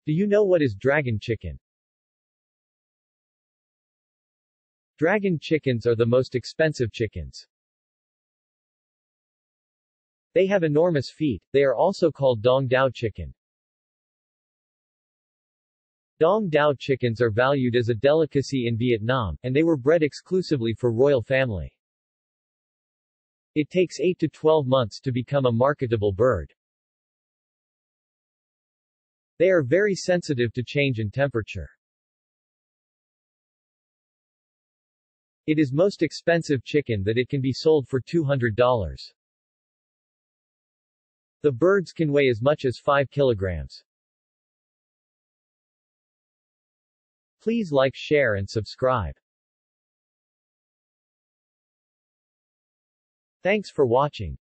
Do you know what is dragon chicken? Dragon chickens are the most expensive chickens. They have enormous feet. They are also called Dong Dao chicken. Dong Dao chickens are valued as a delicacy in Vietnam, and they were bred exclusively for royal family. It takes 8 to 12 months to become a marketable bird. They are very sensitive to change in temperature. It is most expensive chicken that it can be sold for $200. The birds can weigh as much as 5 kilograms. Please like, share and subscribe. Thanks for watching.